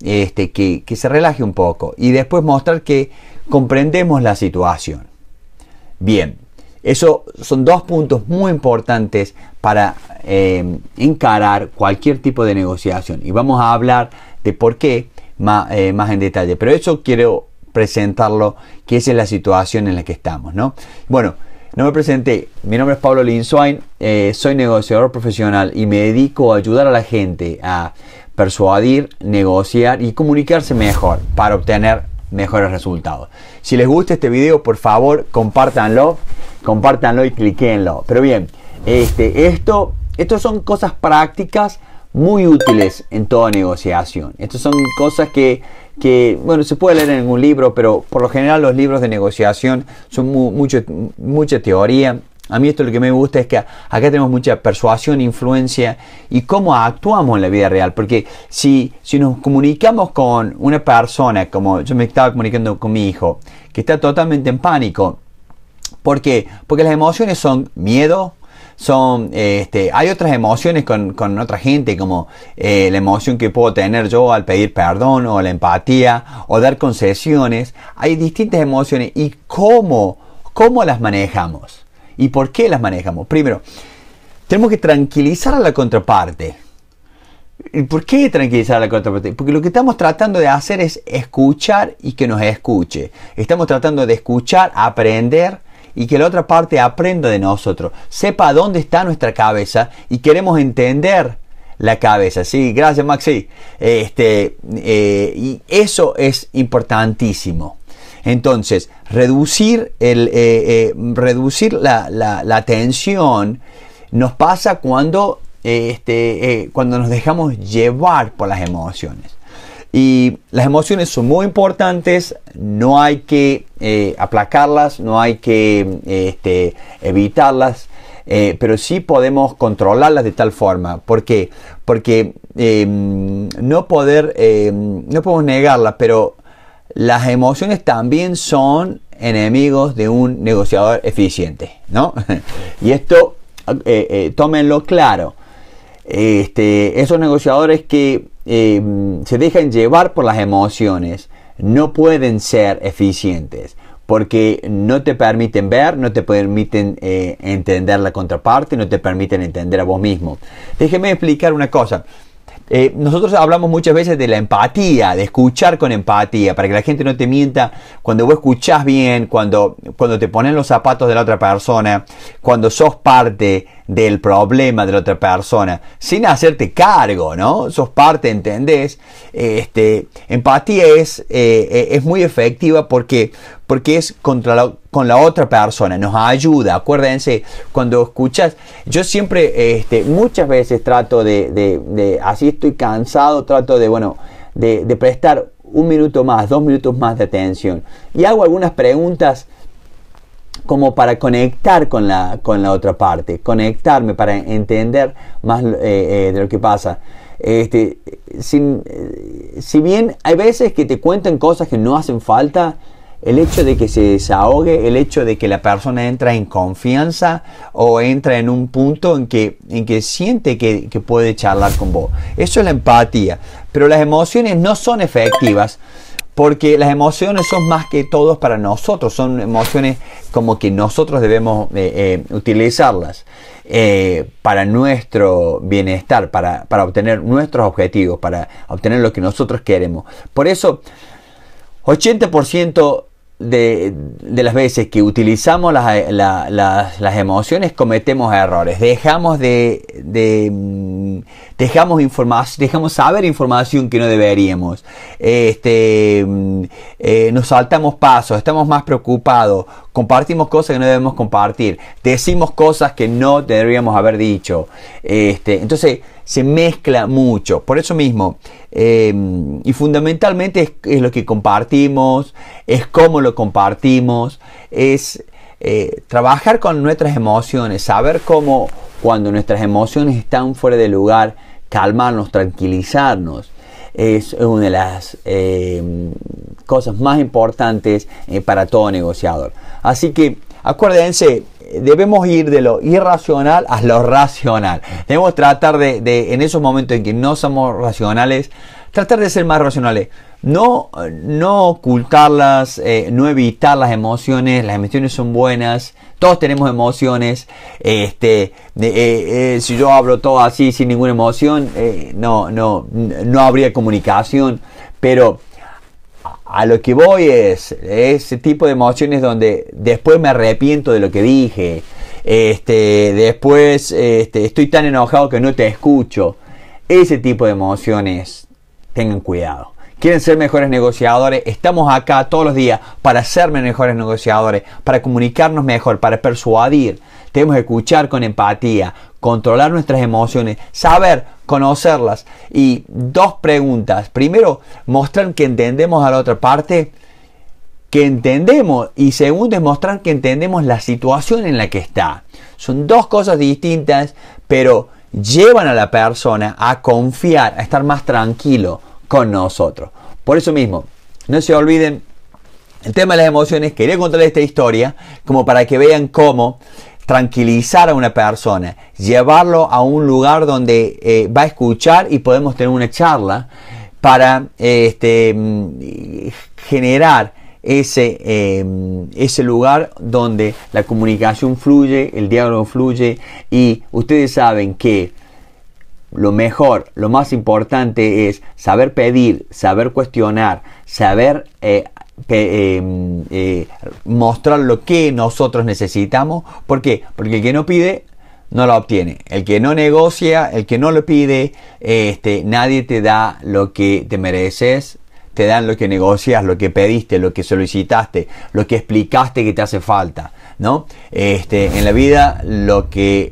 relaje un poco y después mostrar que comprendemos la situación. Bien, eso son dos puntos muy importantes para encarar cualquier tipo de negociación y vamos a hablar de por qué más en detalle, pero eso quiero presentarlo, que esa es la situación en la que estamos, ¿no? Bueno, no me presenté, mi nombre es Pablo Linswain, soy negociador profesional y me dedico a ayudar a la gente a persuadir, negociar y comunicarse mejor para obtener mejores resultados. Si les gusta este video, por favor, compártanlo y cliquenlo. Pero bien, esto son cosas prácticas muy útiles en toda negociación. Estas son cosas que bueno, se puede leer en algún libro, pero por lo general los libros de negociación son mucha teoría. A mí esto lo que me gusta es que acá tenemos mucha persuasión, influencia y cómo actuamos en la vida real. Porque si nos comunicamos con una persona, como yo me estaba comunicando con mi hijo, que está totalmente en pánico. ¿Por qué? Porque las emociones son miedo, hay otras emociones con otra gente, como la emoción que puedo tener yo al pedir perdón, o la empatía, o dar concesiones. Hay distintas emociones y cómo las manejamos y por qué las manejamos. Primero, tenemos que tranquilizar a la contraparte. ¿Y por qué tranquilizar a la contraparte? Porque lo que estamos tratando de hacer es escuchar y que nos escuche. Estamos tratando de escuchar, aprender y que la otra parte aprenda de nosotros, sepa dónde está nuestra cabeza y queremos entender la cabeza. Sí, gracias Maxi. Y eso es importantísimo. Entonces, reducir la tensión nos pasa cuando nos dejamos llevar por las emociones. Y las emociones son muy importantes, no hay que aplacarlas, no hay que evitarlas, pero sí podemos controlarlas de tal forma. ¿Por qué? Porque no podemos negarlas, pero las emociones también son enemigos de un negociador eficiente, ¿no? Y esto, tómenlo claro. Esos negociadores que se dejan llevar por las emociones no pueden ser eficientes porque no te permiten ver, no te permiten entender la contraparte, no te permiten entender a vos mismo. Déjeme explicar una cosa. Nosotros hablamos muchas veces de la empatía, de escuchar con empatía, para que la gente no te mienta. Cuando vos escuchás bien, cuando te ponen los zapatos de la otra persona, cuando sos parte del problema de la otra persona, sin hacerte cargo, ¿no? Sos parte, ¿entendés? Empatía es muy efectiva porque es con la otra persona, nos ayuda. Acuérdense, cuando escuchas, yo siempre, muchas veces trato de así estoy cansado, trato de prestar 1 minuto más, 2 minutos más de atención. Y hago algunas preguntas como para conectar con la otra parte, conectarme para entender más de lo que pasa. Si bien hay veces que te cuentan cosas que no hacen falta, el hecho de que se desahogue, el hecho de que la persona entra en confianza o entra en un punto en que siente que puede charlar con vos. Eso es la empatía. Pero las emociones no son efectivas porque las emociones son más que todo para nosotros. Son emociones como que nosotros debemos utilizarlas para nuestro bienestar, para obtener nuestros objetivos, para obtener lo que nosotros queremos. Por eso, 80% de las veces que utilizamos las emociones cometemos errores. Dejamos saber información que no deberíamos. Nos saltamos pasos, estamos más preocupados, compartimos cosas que no debemos compartir, decimos cosas que no deberíamos haber dicho. Entonces se mezcla mucho. Por eso mismo, y fundamentalmente es lo que compartimos, es cómo lo compartimos, es trabajar con nuestras emociones, saber cómo cuando nuestras emociones están fuera de lugar, calmarnos, tranquilizarnos. Es una de las cosas más importantes para todo negociador. Así que acuérdense, debemos ir de lo irracional a lo racional. Debemos tratar de en esos momentos en que no somos racionales, tratar de ser más racionales. No ocultarlas, no evitar las emociones. Las emociones son buenas. Todos tenemos emociones. Si yo hablo todo así sin ninguna emoción, no habría comunicación. Pero a lo que voy es ese tipo de emociones donde después me arrepiento de lo que dije. Después estoy tan enojado que no te escucho. Ese tipo de emociones, tengan cuidado. ¿Quieren ser mejores negociadores? Estamos acá todos los días para ser mejores negociadores, para comunicarnos mejor, para persuadir. Tenemos que escuchar con empatía, controlar nuestras emociones, saber conocerlas. Y 2 preguntas. Primero, mostrar que entendemos a la otra parte, que entendemos. Y segundo, es mostrar que entendemos la situación en la que está. Son 2 cosas distintas, pero llevan a la persona a confiar, a estar más tranquilo con nosotros. Por eso mismo, no se olviden el tema de las emociones. Quería contarles esta historia como para que vean cómo tranquilizar a una persona, llevarlo a un lugar donde va a escuchar y podemos tener una charla para generar ese lugar donde la comunicación fluye, el diálogo fluye. Y ustedes saben que lo mejor, lo más importante es saber pedir, saber cuestionar, saber mostrar lo que nosotros necesitamos. ¿Por qué? Porque el que no pide no lo obtiene. El que no negocia, el que no lo pide, nadie te da lo que te mereces. Te dan lo que negocias, lo que pediste, lo que solicitaste, lo que explicaste que te hace falta, ¿no? En la vida lo que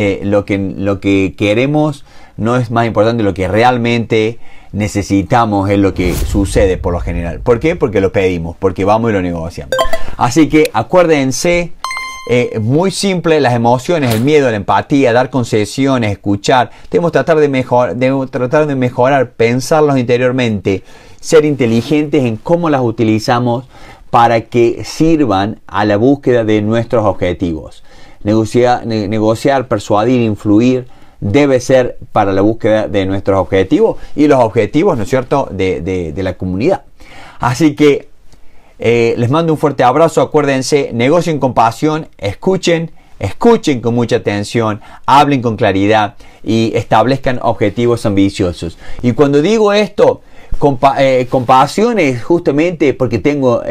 queremos no es más importante. Lo que realmente necesitamos es lo que sucede por lo general. ¿Por qué? Porque lo pedimos, porque vamos y lo negociamos. Así que acuérdense, muy simple, las emociones, el miedo, la empatía, dar concesiones, escuchar. Debemos tratar de mejorar, pensarlos interiormente, ser inteligentes en cómo las utilizamos para que sirvan a la búsqueda de nuestros objetivos. Negociar, persuadir, influir debe ser para la búsqueda de nuestros objetivos y los objetivos, ¿no es cierto?, de la comunidad. Así que les mando un fuerte abrazo. Acuérdense, negocien con pasión, escuchen con mucha atención, hablen con claridad y establezcan objetivos ambiciosos. Y cuando digo esto, con pasión es justamente porque tengo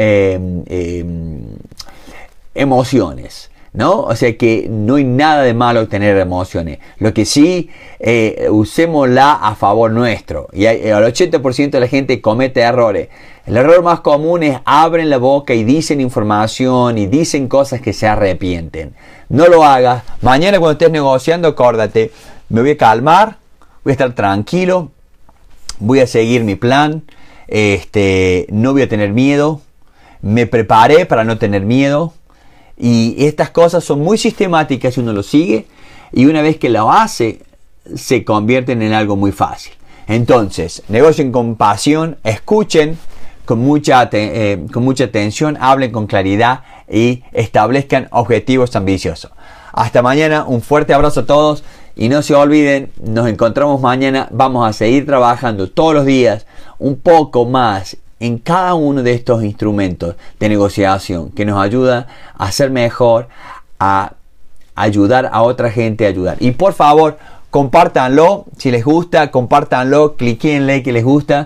emociones, ¿no? O sea que no hay nada de malo tener emociones. Lo que sí, usémosla a favor nuestro. Y el 80% de la gente comete errores. El error más común es abren la boca y dicen información y dicen cosas que se arrepienten. No lo hagas. Mañana cuando estés negociando, acuérdate, me voy a calmar, voy a estar tranquilo, voy a seguir mi plan, no voy a tener miedo, me preparé para no tener miedo. Y estas cosas son muy sistemáticas si uno lo sigue, y una vez que lo hace se convierten en algo muy fácil. Entonces, negocien con pasión, escuchen con mucha atención, hablen con claridad y establezcan objetivos ambiciosos. Hasta mañana, un fuerte abrazo a todos y no se olviden, nos encontramos mañana. Vamos a seguir trabajando todos los días un poco más en cada uno de estos instrumentos de negociación que nos ayuda a ser mejor, a ayudar a otra gente a ayudar. Y por favor, compártanlo, si les gusta, compártanlo, cliquenle que les gusta.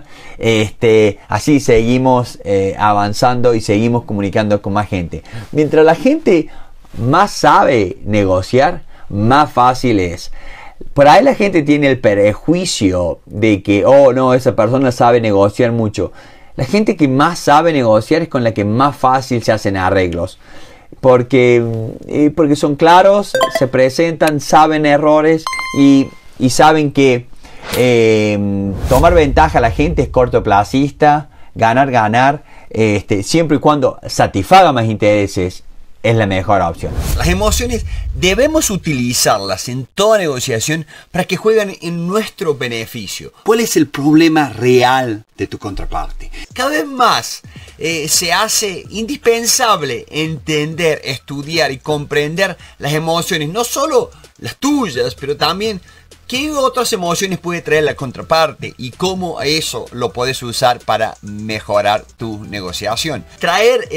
Así seguimos avanzando y seguimos comunicando con más gente. Mientras la gente más sabe negociar, más fácil es. Por ahí la gente tiene el prejuicio de que, oh no, esa persona sabe negociar mucho. La gente que más sabe negociar es con la que más fácil se hacen arreglos. Porque son claros, se presentan, saben errores y saben que tomar ventaja a la gente es cortoplacista, ganar, siempre y cuando satisfaga más intereses, es la mejor opción. Las emociones debemos utilizarlas en toda negociación para que jueguen en nuestro beneficio. ¿Cuál es el problema real de tu contraparte? Cada vez más se hace indispensable entender, estudiar y comprender las emociones, no solo las tuyas, pero también qué otras emociones puede traer la contraparte y cómo eso lo puedes usar para mejorar tu negociación. Traer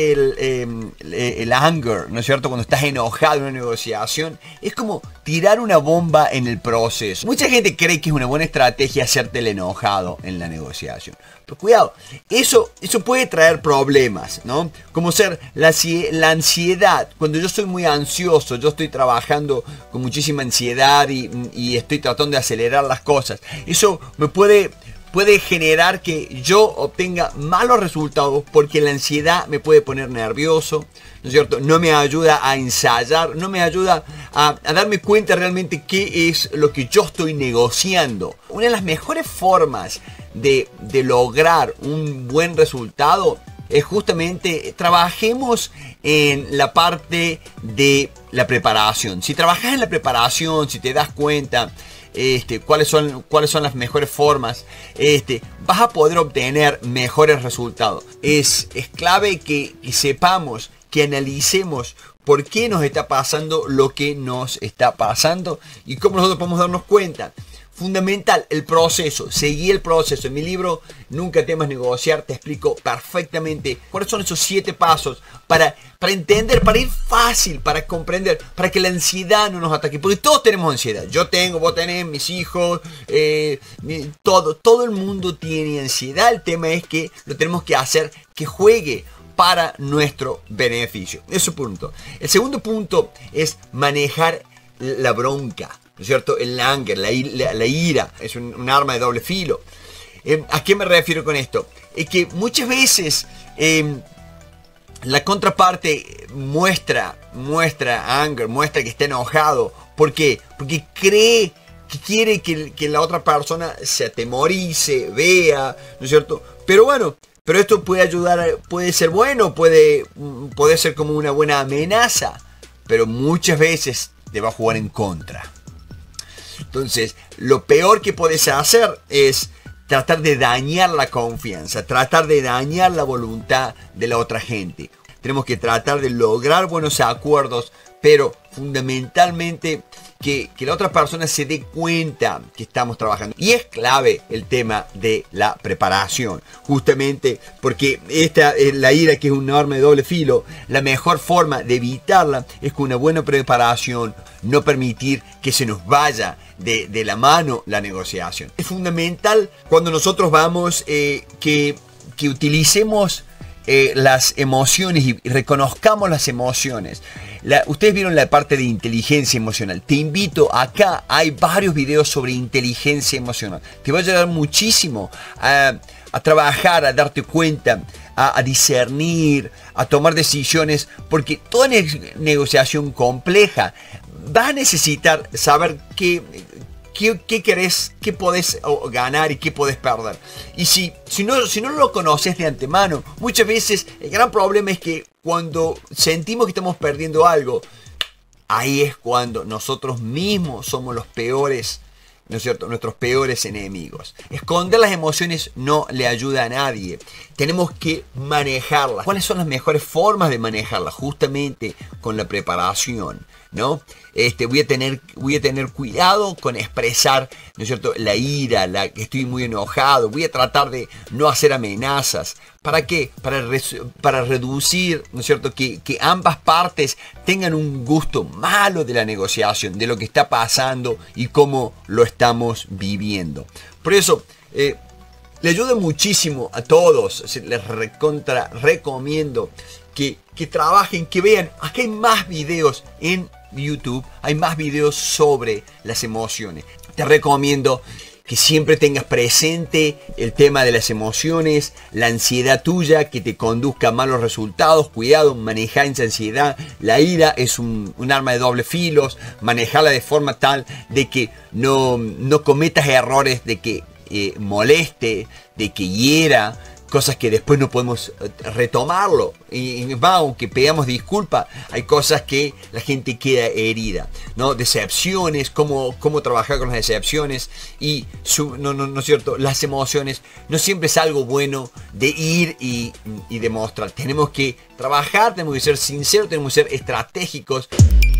el anger, ¿no es cierto? Cuando estás enojado en una negociación, es como tirar una bomba en el proceso. Mucha gente cree que es una buena estrategia hacerte el enojado en la negociación. Pero cuidado, eso puede traer problemas, ¿no? Como ser la ansiedad. Cuando yo soy muy ansioso, yo estoy trabajando con muchísima ansiedad y estoy tratando de acelerar las cosas. Eso me puede generar que yo obtenga malos resultados porque la ansiedad me puede poner nervioso, ¿no es cierto? No me ayuda a ensayar, no me ayuda a darme cuenta realmente qué es lo que yo estoy negociando. Una de las mejores formas de lograr un buen resultado es justamente trabajemos en la parte de la preparación. Si trabajas en la preparación, si te das cuenta cuáles son las mejores formas, vas a poder obtener mejores resultados. Es clave que sepamos, que analicemos por qué nos está pasando lo que nos está pasando y cómo nosotros podemos darnos cuenta. Fundamental, el proceso, seguí el proceso. En mi libro Nunca temas negociar te explico perfectamente cuáles son esos 7 pasos para entender, para ir fácil, para comprender, para que la ansiedad no nos ataque. Porque todos tenemos ansiedad. Yo tengo, vos tenés, mis hijos, todo el mundo tiene ansiedad. El tema es que lo tenemos que hacer que juegue para nuestro beneficio. Ese punto. El segundo punto es manejar la bronca, ¿no es cierto? El anger, la ira, es un arma de doble filo. ¿A qué me refiero con esto? Es que muchas veces la contraparte muestra anger, muestra que está enojado. ¿Por qué? Porque cree que quiere que la otra persona se atemorice, vea, ¿no es cierto? Pero bueno, pero esto puede ayudar, puede ser bueno, puede ser como una buena amenaza, pero muchas veces te va a jugar en contra. Entonces, lo peor que puedes hacer es tratar de dañar la confianza, tratar de dañar la voluntad de la otra gente. Tenemos que tratar de lograr buenos acuerdos, pero fundamentalmente que la otra persona se dé cuenta que estamos trabajando. Y es clave el tema de la preparación, justamente porque la ira, que es un arma de doble filo, la mejor forma de evitarla es con una buena preparación, no permitir que se nos vaya de la mano la negociación. Es fundamental cuando nosotros vamos que utilicemos las emociones y reconozcamos las emociones. Ustedes vieron la parte de inteligencia emocional. Te invito, acá hay varios videos sobre inteligencia emocional. Te va a ayudar muchísimo a trabajar, a darte cuenta, a discernir, a tomar decisiones, porque toda negociación compleja va a necesitar saber qué querés, qué podés ganar y qué podés perder. Y si no lo conoces de antemano, muchas veces el gran problema es que cuando sentimos que estamos perdiendo algo, ahí es cuando nosotros mismos somos los peores, ¿no es cierto?, nuestros peores enemigos. Esconder las emociones no le ayuda a nadie. Tenemos que manejarlas. ¿Cuáles son las mejores formas de manejarlas? Justamente con la preparación, ¿no? Voy a tener cuidado con expresar, ¿no es cierto?, la ira, que estoy muy enojado. Voy a tratar de no hacer amenazas ¿Para qué? Para reducir, ¿no es cierto?, que ambas partes tengan un gusto malo de la negociación, de lo que está pasando y cómo lo estamos viviendo. Por eso, le ayuda muchísimo a todos, les recomiendo que trabajen, que vean. Aquí hay más videos en YouTube, hay más videos sobre las emociones. Te recomiendo que siempre tengas presente el tema de las emociones, la ansiedad tuya que te conduzca a malos resultados. Cuidado, manejar esa ansiedad. La ira es un arma de doble filo. Manejarla de forma tal de que no cometas errores, de que moleste, de que hiera, cosas que después no podemos retomarlo. Y aunque pedamos disculpas, hay cosas que la gente queda herida, ¿no? Decepciones, cómo trabajar con las decepciones y no es cierto, las emociones no siempre es algo bueno de ir y demostrar. Tenemos que trabajar, tenemos que ser sinceros, tenemos que ser estratégicos.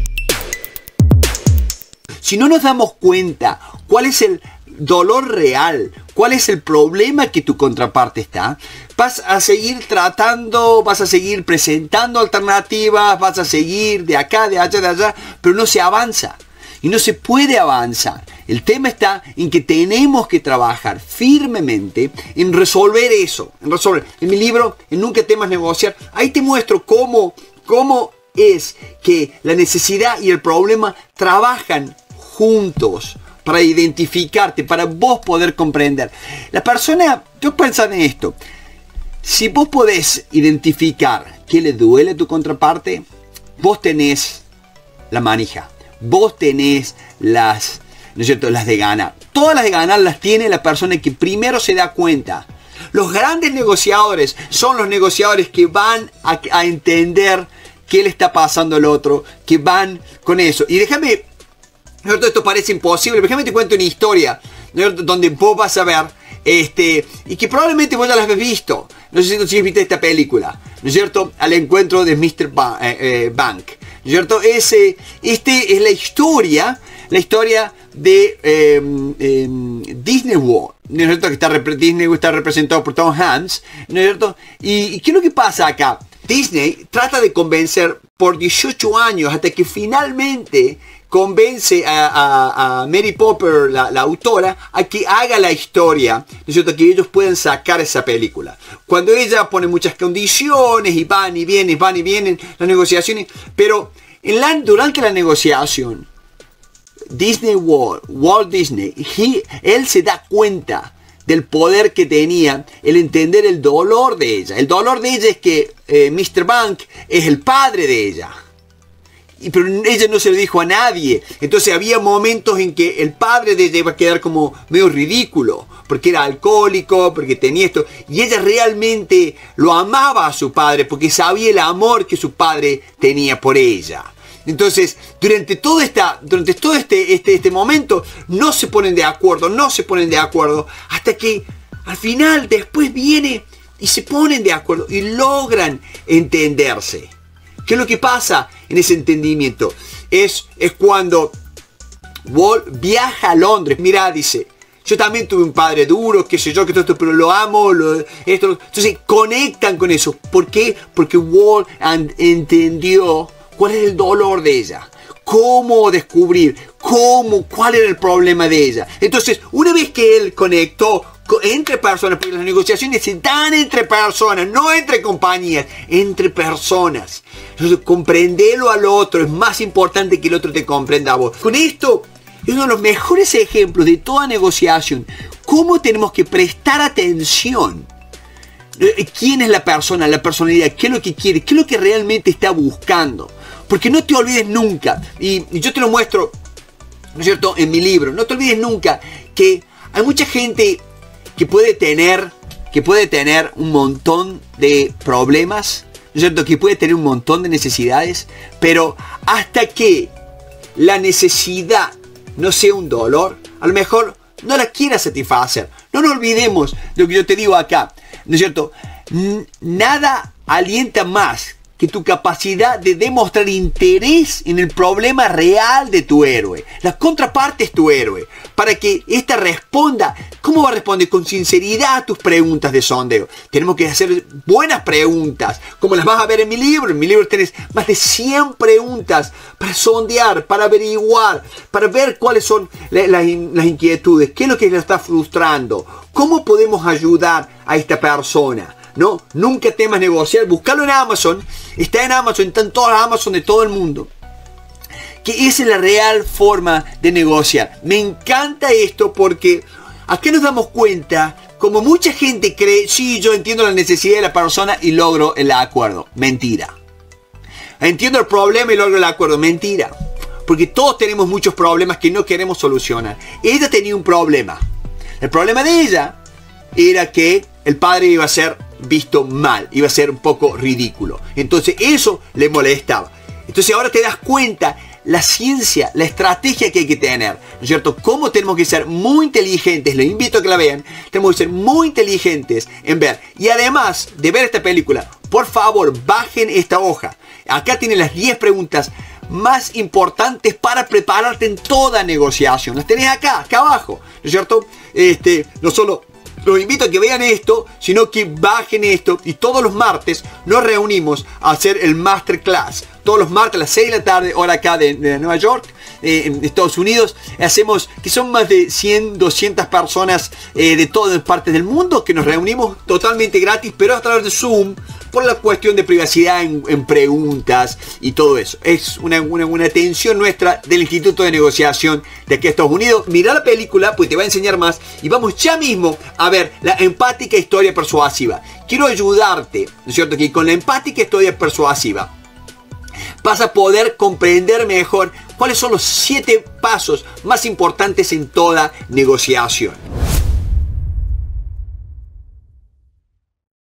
Si no nos damos cuenta cuál es el dolor real, cuál es el problema que tu contraparte está, vas a seguir tratando, vas a seguir presentando alternativas, vas a seguir de acá, de allá, de allá, pero no se avanza y no se puede avanzar. El tema está en que tenemos que trabajar firmemente en resolver eso, en mi libro, en Nunca temas negociar, ahí te muestro cómo es que la necesidad y el problema trabajan juntos para identificarte, para vos poder comprender. La persona, yo pensaba en esto, si vos podés identificar qué le duele a tu contraparte, vos tenés la manija, vos tenés las, ¿no es cierto?, las de ganar. Todas las de ganar las tiene la persona que primero se da cuenta. Los grandes negociadores son los negociadores que van a entender qué le está pasando al otro, que van con eso. Y déjame, esto parece imposible, déjame te cuento una historia, ¿no?, donde vos vas a ver, y que probablemente vos ya la has visto. No sé si viste esta película, ¿no es cierto? Al encuentro de Mr. Bank, ¿no es cierto? Esta es la historia de Disney World, ¿no es cierto? Que Disney está representado por Tom Hanks, ¿no es cierto? ¿Y qué es lo que pasa acá? Disney trata de convencer por 18 años hasta que finalmente convence a Mary Popper, la autora, a que haga la historia, ¿no es cierto?, que ellos puedan sacar esa película. Cuando ella pone muchas condiciones y van y vienen las negociaciones, pero durante la negociación, Walt Disney, él se da cuenta del poder que tenía el entender el dolor de ella. El dolor de ella es que Mr. Bank es el padre de ella. Pero ella no se lo dijo a nadie. Entonces había momentos en que el padre de ella iba a quedar como medio ridículo, porque era alcohólico, porque tenía esto. Y ella realmente lo amaba a su padre, porque sabía el amor que su padre tenía por ella. Entonces, durante todo este momento, no se ponen de acuerdo, hasta que al final después viene y se ponen de acuerdo y logran entenderse. ¿Qué es lo que pasa en ese entendimiento? Es cuando Walt viaja a Londres. Mira, dice, yo también tuve un padre duro, qué sé yo, que todo esto, pero lo amo, esto. Entonces conectan con eso. ¿Por qué? Porque Walt entendió cuál es el dolor de ella. Cómo descubrir, cuál era el problema de ella. Entonces, una vez que él conectó entre personas, porque las negociaciones se dan entre personas, no entre compañías, entre personas. Entonces, comprenderlo al otro es más importante que el otro te comprenda a vos. Con esto, es uno de los mejores ejemplos de toda negociación. Cómo tenemos que prestar atención. ¿Quién es la persona, la personalidad? ¿Qué es lo que quiere? ¿Qué es lo que realmente está buscando? Porque no te olvides nunca, y yo te lo muestro, ¿no es cierto?, en mi libro, no te olvides nunca que hay mucha gente que puede tener un montón de problemas, ¿no es cierto?, que puede tener un montón de necesidades, pero hasta que la necesidad no sea un dolor, a lo mejor no la quiera satisfacer. No nos olvidemos de lo que yo te digo acá, ¿no es cierto? Nada alienta más que tu capacidad de demostrar interés en el problema real de tu héroe. La contraparte es tu héroe. Para que ésta responda ¿Cómo va a responder? Con sinceridad a tus preguntas de sondeo. Tenemos que hacer buenas preguntas, como las vas a ver en mi libro. En mi libro tenés más de 100 preguntas para sondear, para averiguar, para ver cuáles son las inquietudes, qué es lo que le está frustrando, cómo podemos ayudar a esta persona. No, nunca temas negociar, buscalo en Amazon, está en Amazon, está en todas las Amazon de todo el mundo. Que esa es la real forma de negociar. Me encanta esto porque acá nos damos cuenta, como mucha gente cree, sí, yo entiendo la necesidad de la persona y logro el acuerdo. Mentira. Entiendo el problema y logro el acuerdo. Mentira. Porque todos tenemos muchos problemas que no queremos solucionar. Ella tenía un problema. El problema de ella era que el padre iba a ser visto mal, iba a ser un poco ridículo. Entonces eso le molestaba. Entonces ahora te das cuenta la ciencia, la estrategia que hay que tener, ¿no es cierto? Cómo tenemos que ser muy inteligentes, les invito a que la vean, tenemos que ser muy inteligentes en ver. Y además de ver esta película, por favor, bajen esta hoja. Acá tienen las 10 preguntas más importantes para prepararte en toda negociación. Las tenés acá abajo, ¿no es cierto? No solo los invito a que vean esto, sino que bajen esto y todos los martes nos reunimos a hacer el masterclass. Todos los martes a las 6 de la tarde, hora acá de Nueva York, en Estados Unidos. Hacemos, que son más de 100, 200 personas de todas partes del mundo, que nos reunimos totalmente gratis, pero a través de Zoom, por la cuestión de privacidad en preguntas y todo eso. Es una atención nuestra del Instituto de Negociación de aquí a Estados Unidos. Mira la película, pues te va a enseñar más. Y vamos ya mismo a ver la empática historia persuasiva. Quiero ayudarte, ¿no es cierto? Que con la empática historia persuasiva vas a poder comprender mejor cuáles son los 7 pasos más importantes en toda negociación.